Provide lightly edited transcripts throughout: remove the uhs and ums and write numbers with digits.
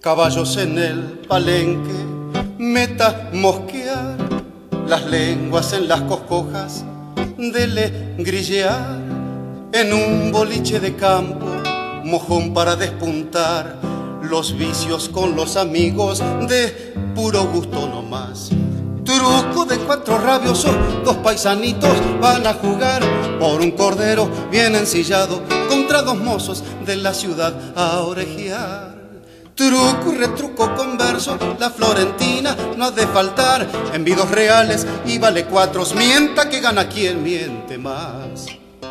Caballos en el palenque, meta mosquear, las lenguas en las coscojas, dele grillear, en un boliche de campo, mojón para despuntar, los vicios con los amigos, de puro gusto nomás. Truco de 4 rabiosos, 2 paisanitos van a jugar por un cordero bien ensillado contra 2 mozos de la ciudad a orejear. Truco y retruco converso, la florentina no ha de faltar, envidos reales y vale 4, mienta que gana quien miente más.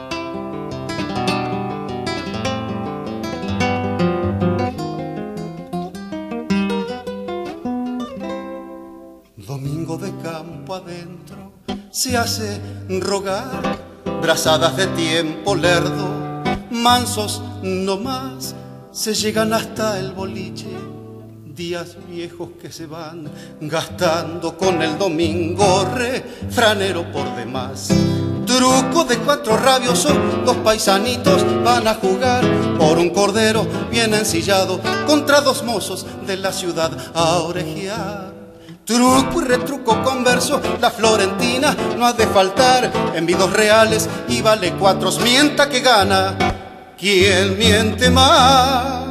Domingo de campo adentro se hace rogar, brazadas de tiempo lerdo, mansos no más, se llegan hasta el boliche, días viejos que se van gastando con el domingo refranero por demás. Truco de 4 rabiosos, 2 paisanitos van a jugar por un cordero bien ensillado contra 2 mozos de la ciudad a orejear. Truco y retruco converso, la florentina no ha de faltar, envidos reales y vale 4, mienta que gana quien miente más.